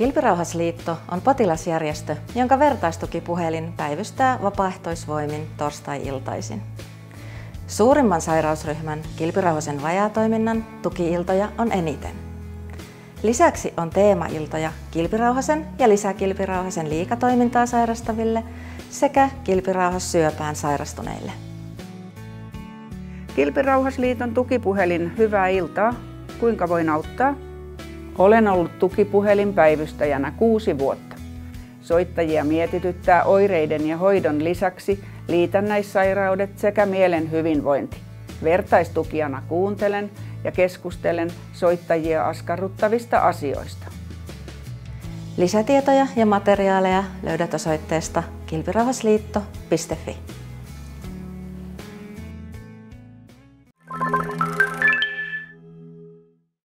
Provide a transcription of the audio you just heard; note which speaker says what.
Speaker 1: Kilpirauhasliitto on potilasjärjestö, jonka vertaistukipuhelin päivystää vapaaehtoisvoimin torstai-iltaisin. Suurimman sairausryhmän kilpirauhasen vajaatoiminnan tuki-iltoja on eniten. Lisäksi on teemailtoja kilpirauhasen ja lisäkilpirauhasen liikatoimintaa sairastaville sekä kilpirauhassyöpään sairastuneille.
Speaker 2: Kilpirauhasliiton tukipuhelin, hyvää iltaa. Kuinka voin auttaa? Olen ollut tukipuhelinpäivystäjänä 6 vuotta. Soittajia mietityttää oireiden ja hoidon lisäksi liitännäissairaudet sekä mielen hyvinvointi. Vertaistukijana kuuntelen ja keskustelen soittajia askarruttavista asioista.
Speaker 1: Lisätietoja ja materiaaleja löydät osoitteesta kilpirauhasliitto.fi.